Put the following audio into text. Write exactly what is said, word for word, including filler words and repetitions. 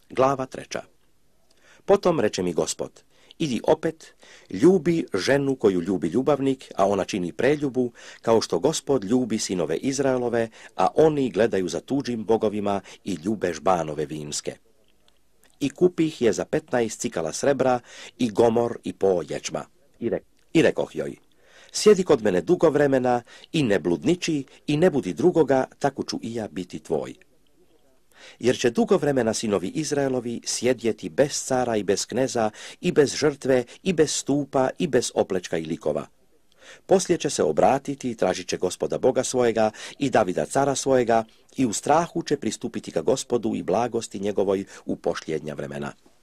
Glava treća. Potom reče mi Gospod, idi opet, ljubi ženu koju ljubi ljubavnik, a ona čini preljubu, kao što Gospod ljubi sinove Izraelove, a oni gledaju za tuđim bogovima i ljube žbanove vinske. I kupih je za petnaest cikala srebra i gomor i po ječma. I, re, I rekoh joj, sjedi kod mene dugo vremena i ne bludniči i ne budi drugoga, tako ću i ja biti tvoj. Jer će dugo vremena sinovi Izraelovi sjedjeti bez cara i bez kneza i bez žrtve i bez stupa i bez oplečka i likova. Poslije će se obratiti i tražit će Gospoda Boga svojega i Davida cara svojega i u strahu će pristupiti ka Gospodu i blagosti njegovoj u posljednja vremena.